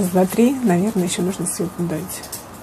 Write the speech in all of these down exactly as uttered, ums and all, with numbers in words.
два, три. Наверное, еще нужно ссылку дать.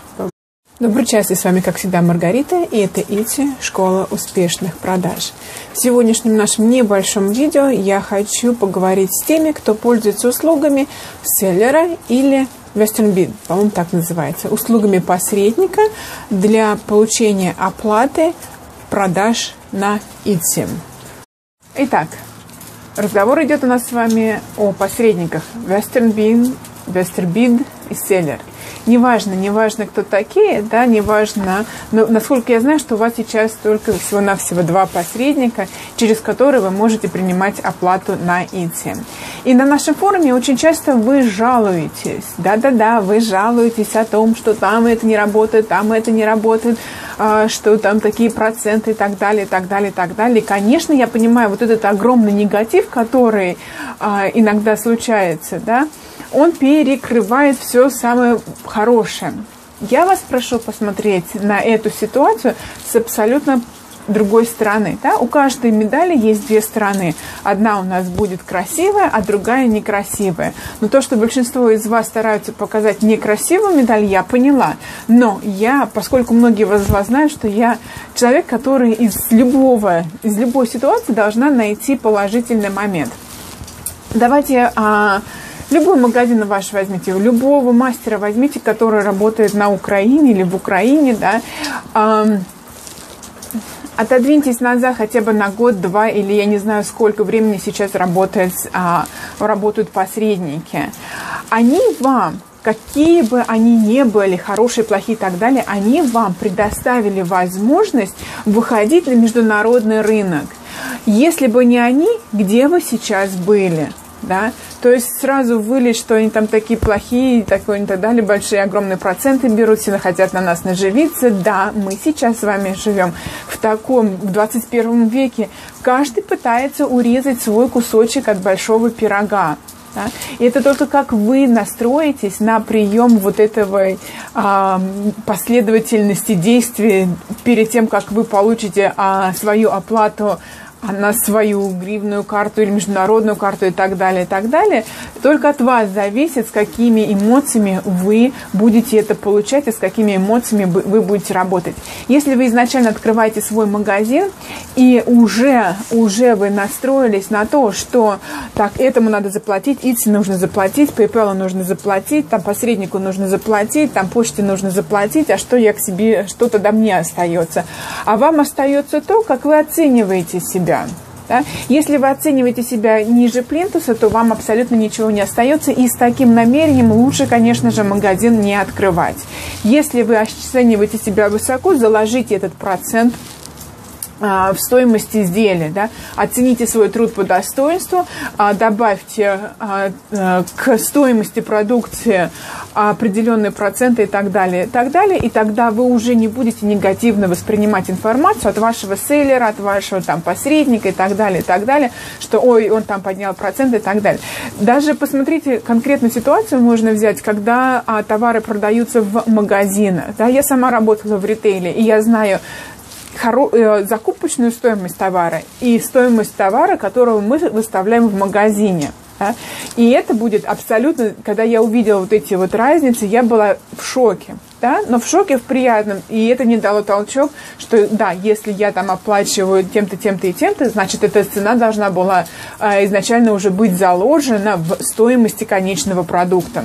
Добрый час, и с вами, как всегда, Маргарита, и это ИТИ, Школа успешных продаж. В сегодняшнем нашем небольшом видео я хочу поговорить с теми, кто пользуется услугами селлера или Western Bid, по-моему, так называется, услугами посредника для получения оплаты продаж на ИТИ. Итак, разговор идет у нас с вами о посредниках Western Bid, Western Bid и Seller. Неважно, неважно, кто такие, да, неважно, но насколько я знаю, что у вас сейчас только всего-навсего два посредника, через которые вы можете принимать оплату на ИТИ. И на нашем форуме очень часто вы жалуетесь, да-да-да, вы жалуетесь о том, что там это не работает, там это не работает, что там такие проценты и так далее, и так далее, и так далее. И, конечно, я понимаю, вот этот огромный негатив, который иногда случается, да, он перекрывает все самое хорошее. Я вас прошу посмотреть на эту ситуацию с абсолютно другой стороны. Да? У каждой медали есть две стороны. Одна у нас будет красивая, а другая некрасивая. Но то, что большинство из вас стараются показать некрасивую медаль, я поняла. Но я, поскольку многие из вас знают, что я человек, который из любого, из любой ситуации должна найти положительный момент. Давайте... А, Любой магазин ваш возьмите, любого мастера возьмите, который работает на Украине или в Украине, да, эм, отодвиньтесь назад хотя бы на год-два, или я не знаю, сколько времени сейчас работает, а, работают посредники. Они вам, какие бы они ни были, хорошие, плохие и так далее, они вам предоставили возможность выходить на международный рынок. Если бы не они, где вы сейчас были? Да? То есть сразу вылить, что они там такие плохие, такое и так далее, большие, огромные проценты берут, все хотят на нас наживиться. Да, мы сейчас с вами живем в таком, в двадцать первом веке. Каждый пытается урезать свой кусочек от большого пирога. Да? И это только как вы настроитесь на прием вот этого а, последовательности действий перед тем, как вы получите а, свою оплату на свою гривную карту или международную карту и так далее, и так далее. Только от вас зависит, с какими эмоциями вы будете это получать и с какими эмоциями вы будете работать. Если вы изначально открываете свой магазин и уже, уже вы настроились на то, что так, этому надо заплатить, ИТИ нужно заплатить, PayPal нужно заплатить, там посреднику нужно заплатить, там почте нужно заплатить, а что я к себе, что тогда мне остается? А вам остается то, как вы оцениваете себя. Да? Если вы оцениваете себя ниже плинтуса, то вам абсолютно ничего не остается, и с таким намерением лучше, конечно же, магазин не открывать. Если вы оцениваете себя высоко, заложите этот процент в стоимости изделия, да? Оцените свой труд по достоинству, добавьте к стоимости продукции определенные проценты и так далее, и так далее, и тогда вы уже не будете негативно воспринимать информацию от вашего селлера, от вашего там посредника и так далее, и так далее, что ой, он там поднял проценты и так далее. Даже посмотрите, конкретную ситуацию можно взять, когда а, товары продаются в магазинах. Да? Я сама работала в ритейле, и я знаю закупочную стоимость товара и стоимость товара, которого мы выставляем в магазине. Да? И это будет абсолютно, когда я увидела вот эти вот разницы, я была в шоке. Да? Но в шоке в приятном. И это мне дало толчок, что да, если я там оплачиваю тем-то, тем-то и тем-то, значит, эта цена должна была э, изначально уже быть заложена в стоимости конечного продукта.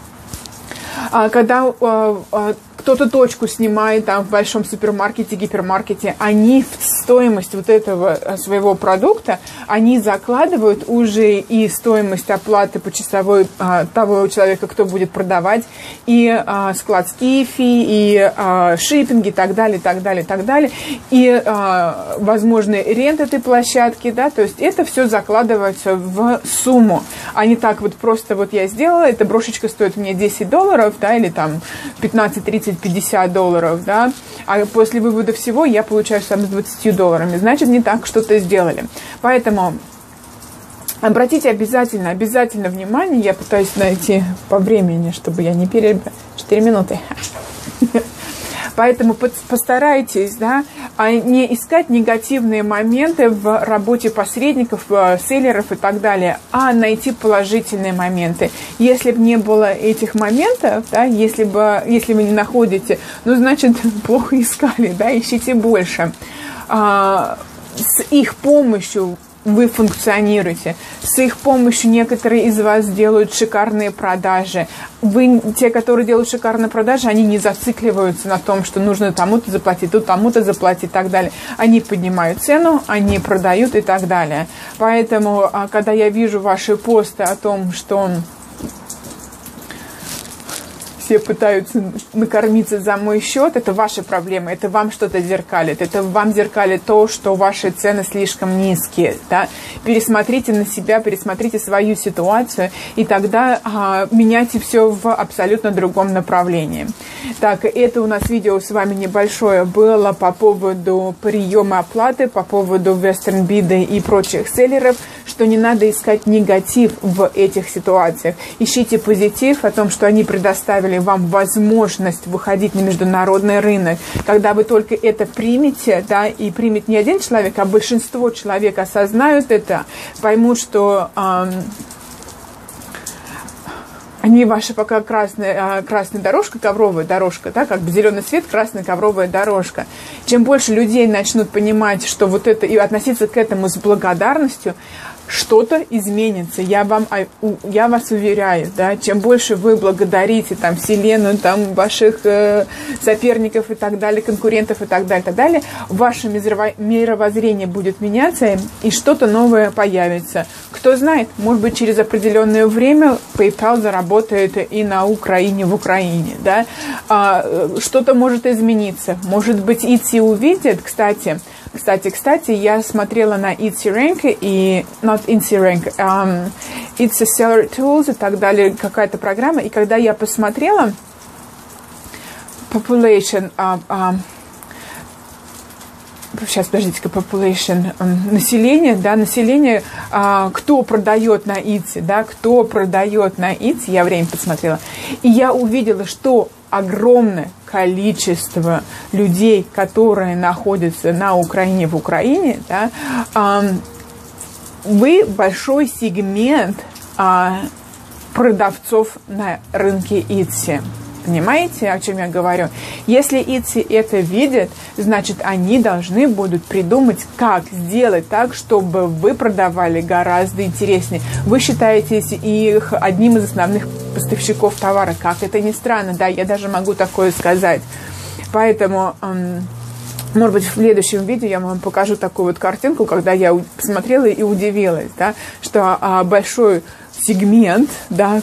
А когда э, э, кто-то точку снимает там в большом супермаркете, гипермаркете, они в стоимость вот этого своего продукта, они закладывают уже и стоимость оплаты почасовой а, того человека, кто будет продавать, и а, складские фи, и а, шиппинги, и так далее, и так далее, и так далее, и а, возможный рент этой площадки, да, то есть это все закладывается в сумму, а не так вот просто вот я сделала, эта брошечка стоит мне десять долларов, да, или там пятнадцать, тридцать, пятьдесят долларов, да, а после вывода всего я получаю сам с двадцатью долларами. Значит, не так что-то сделали. Поэтому обратите обязательно, обязательно внимание, я пытаюсь найти по времени, чтобы я не перебила. четыре минуты. Поэтому постарайтесь, да, не искать негативные моменты в работе посредников, селлеров и так далее, а найти положительные моменты. Если бы не было этих моментов, да, если бы, если вы не находите, ну, значит, плохо искали, да, ищите больше. А, с их помощью вы функционируете. С их помощью некоторые из вас делают шикарные продажи. Вы, те, которые делают шикарные продажи, они не зацикливаются на том, что нужно тому-то заплатить, тут тому-то заплатить и так далее. Они поднимают цену, они продают и так далее. Поэтому, когда я вижу ваши посты о том, что все пытаются накормиться за мой счет, это ваши проблемы, это вам что-то зеркалит, это вам зеркалит то, что ваши цены слишком низкие, да? Пересмотрите на себя, пересмотрите свою ситуацию, и тогда а, меняйте все в абсолютно другом направлении. Так, это у нас видео с вами небольшое было по поводу приема оплаты, по поводу Western Bid и прочих селлеров, что не надо искать негатив в этих ситуациях. Ищите позитив о том, что они предоставили вам возможность выходить на международный рынок. Когда вы только это примете, да, и примет не один человек, а большинство человек осознают это, поймут, что эм, они ваша пока красная, красная дорожка, ковровая дорожка, да, как бы зеленый свет, красная ковровая дорожка. Чем больше людей начнут понимать, что вот это, и относиться к этому с благодарностью, что-то изменится, я, вам, я вас уверяю, да, чем больше вы благодарите там Вселенную, там ваших э, соперников и так далее, конкурентов и так далее, и так далее, ваше мировоззрение будет меняться, и что-то новое появится. Кто знает, может быть, через определенное время PayPal заработает и на Украине, в Украине, да, а, что-то может измениться, может быть, Etsy увидит, кстати, Кстати, кстати, я смотрела на Etsy Rank и not Etsy Rank, um, Etsy Seller Tools и так далее, какая-то программа. И когда я посмотрела population, uh, uh, сейчас, подождите-ка, population, um, население, да, население, uh, кто продает на Etsy, да, кто продает на Etsy, я время посмотрела, и я увидела, что огромное количество людей, которые находятся на Украине, в Украине, да, um, вы большой сегмент uh, продавцов на рынке Etsy. Понимаете, о чем я говорю? Если Etsy это видит, значит, они должны будут придумать, как сделать так, чтобы вы продавали гораздо интереснее. Вы считаетесь их одним из основных поставщиков товара. Как это ни странно, да, я даже могу такое сказать. Поэтому, эм, может быть, в следующем видео я вам покажу такую вот картинку, когда я посмотрела и удивилась, да, что э, большой сегмент, да,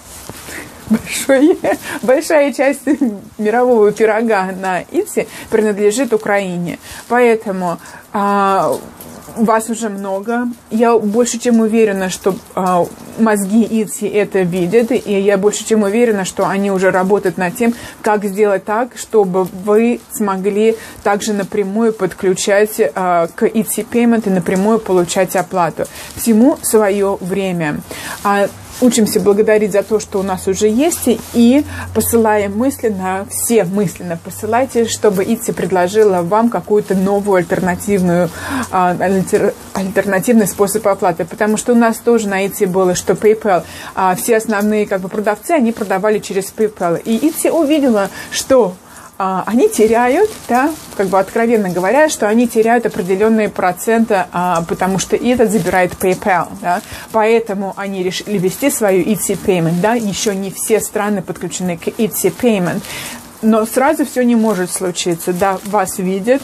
Большой, большая часть мирового пирога на Etsy принадлежит Украине. Поэтому а, вас уже много. Я больше чем уверена, что а, мозги Etsy это видят. И я больше чем уверена, что они уже работают над тем, как сделать так, чтобы вы смогли также напрямую подключать а, к Etsy Payment и напрямую получать оплату. Всему свое время. А, Учимся благодарить за то, что у нас уже есть, и посылаем мысленно, все мысленно посылайте, чтобы Etsy предложила вам какую-то новую альтернативную, альтер, альтернативный способ оплаты. Потому что у нас тоже на Etsy было, что PayPal, все основные как бы продавцы, они продавали через PayPal. И Etsy увидела, что А, они теряют, да, как бы откровенно говоря, что они теряют определенные проценты, а, потому что это забирает PayPal, да, поэтому они решили ввести свою Etsy Payment, да, еще не все страны подключены к Etsy Payment, но сразу все не может случиться, да, вас видят,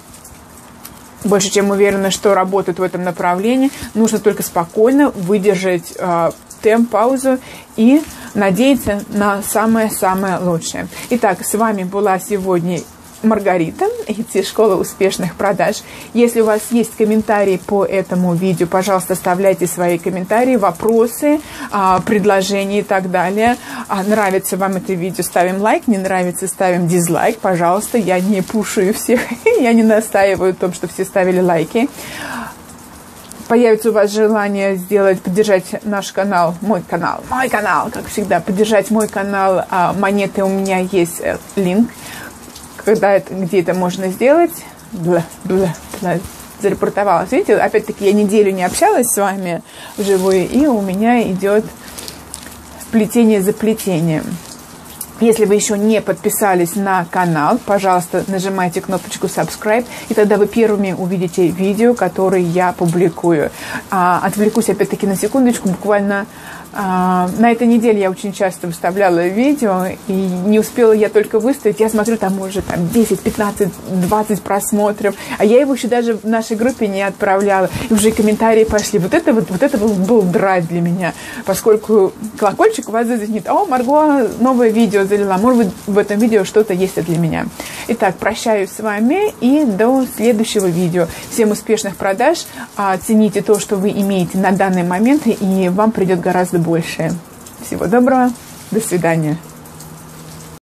больше чем уверена, что работают в этом направлении, нужно только спокойно выдержать а, темп, паузу и надеяться на самое-самое лучшее. Итак, с вами была сегодня Маргарита, Etsy Школа успешных продаж. Если у вас есть комментарии по этому видео, пожалуйста, оставляйте свои комментарии, вопросы, предложения и так далее. Нравится вам это видео, ставим лайк, не нравится, ставим дизлайк, пожалуйста. Я не пушую всех, я не настаиваю в том, что все ставили лайки. Появится у вас желание сделать, поддержать наш канал, мой канал, мой канал, как всегда, поддержать мой канал а, монеты, у меня есть линк, когда это, где это можно сделать. Бла, бла, бла, зарепортовалась. Видите, опять-таки я неделю не общалась с вами вживую, и у меня идет плетение за плетением. Если вы еще не подписались на канал, пожалуйста, нажимайте кнопочку subscribe, и тогда вы первыми увидите видео, которые я публикую. А, отвлекусь опять-таки на секундочку, буквально а, на этой неделе я очень часто выставляла видео, и не успела я только выставить, я смотрю, там уже там, десять, пятнадцать, двадцать просмотров, а я его еще даже в нашей группе не отправляла, и уже комментарии пошли. Вот это, вот, вот это был, был драйв для меня, поскольку колокольчик у вас зазвенит. О, Марго, новое видео залила. Может быть, в этом видео что-то есть для меня. Итак, прощаюсь с вами и до следующего видео. Всем успешных продаж. Цените то, что вы имеете на данный момент, и вам придет гораздо больше. Всего доброго. До свидания.